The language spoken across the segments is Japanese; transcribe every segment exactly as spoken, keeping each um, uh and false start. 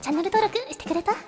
チャンネル登録してくれた？ち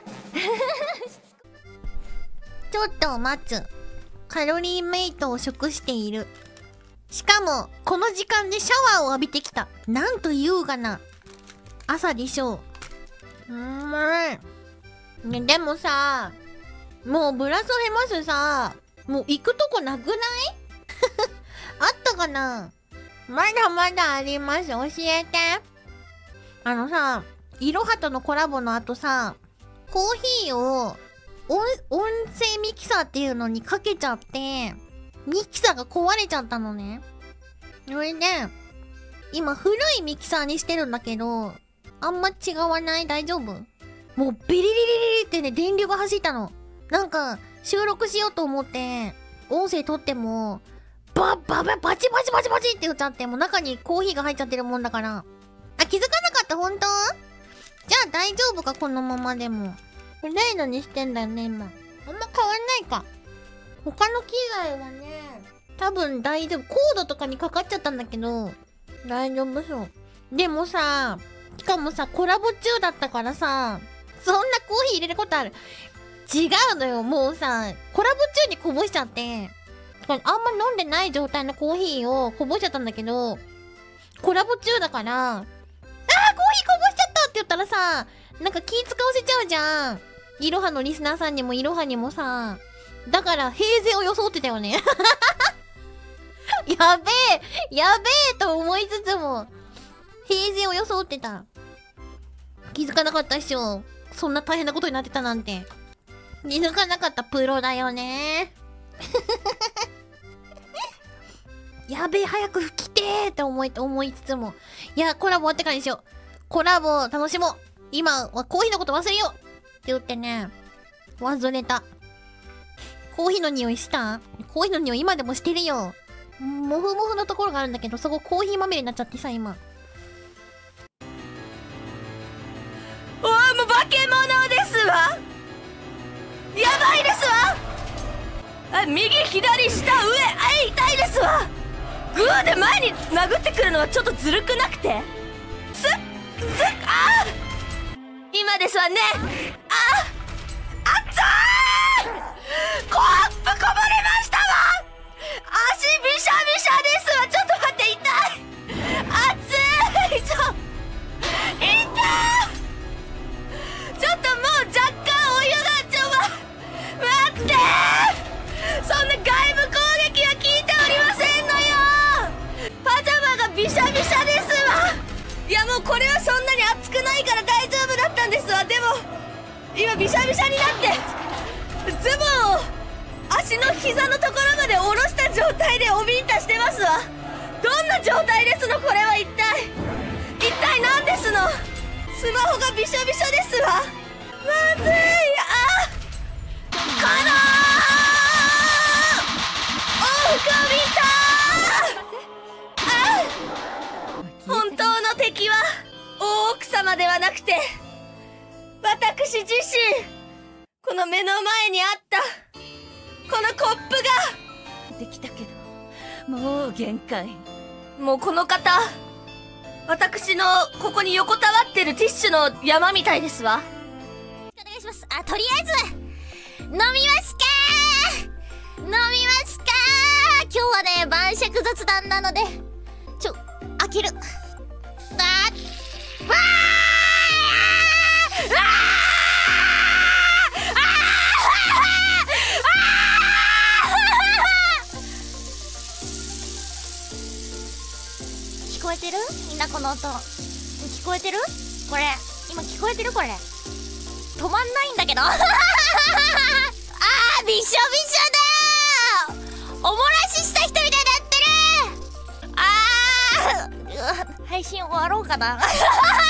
ょっと待つ。カロリーメイトを食している。しかもこの時間でシャワーを浴びてきた。なんと優雅な朝でしょう。うーん、ね、でもさ、もうブラスヘマスさ、もう行くとこなくない？あったかな？まだまだあります。教えて。あのさ、いろはとのコラボの後さ、コーヒーを音、音声ミキサーっていうのにかけちゃって、ミキサーが壊れちゃったのね。それで、今古いミキサーにしてるんだけど、あんま違わない？大丈夫？もうビリリリリリってね、電流が走ったの。なんか、収録しようと思って、音声撮っても、バッバババチバチバチバチって言っちゃって、もう中にコーヒーが入っちゃってるもんだから。あ、気づかなかった？本当？じゃあ大丈夫か？このままでも。レイドにしてんだよね、今。あんま変わんないか。他の機材はね、多分大丈夫。コードとかにかかっちゃったんだけど、大丈夫そう。でもさ、しかもさ、コラボ中だったからさ、そんなコーヒー入れることある？違うのよ。もうさ、コラボ中にこぼしちゃって、あんま飲んでない状態のコーヒーをこぼしちゃったんだけど、コラボ中だから、あー、コーヒーこぼしちゃったって言ったらさ、なんか気使わせちゃうじゃん。いろはのリスナーさんにもいろはにもさ。だから、平然を装ってたよね。やべえやべえと思いつつも、平然を装ってた。気づかなかったっしょ。そんな大変なことになってたなんて。気づかなかったプロだよね。やべえ、早く来てーって思い、思いつつも。いや、コラボ終わってからにしよう。コラボ楽しもう。今はコーヒーのこと忘れようって言ってね。忘れた。コーヒーの匂いした？コーヒーの匂い今でもしてるよ。もふもふのところがあるんだけど、そこコーヒーまみれになっちゃってさ、今。 おい、もう化け物ですわ。やばいですわ。あ、右左下上、あ、痛いですわ。グーで前に殴ってくるのはちょっとずるくなくて。すっすっ、あー今ですわね。ああっつー、コップこぼれましたわ。足びしゃびしゃですわ。ちょっと待って、痛い。熱い。ちょ痛い。ちょっともう若干お湯がちょま待って、そんな外部攻撃は効いておりませんのよ。パジャマがびしゃびしゃですわ。いやもうこれはそんなに熱くないから大丈夫だったんですわ。でも今びしゃびしゃになってズボンを足の膝のところまで下ろした状態でおびんたしてますわ。どんな状態ですのこれは。一体一体何ですの。スマホがびしょびしょですわ。まずい。あこのおふかびたあ本当の敵は大奥様ではなくて私自身。この目の前にあったこのコップができたけどもう限界。もうこの方、私のここに横たわってるティッシュの山みたいですわ。 お願いします。あ、とりあえず飲みますかー飲みますかー。今日はね、晩酌雑談なのでちょ、開ける。あーわーわー聞こえてる？みんなこの音聞こえてる？これ今聞こえてる？これ止まんないんだけどあーびしょびしょだー。おもらしした人みたいになってる。あー配信終わろうかな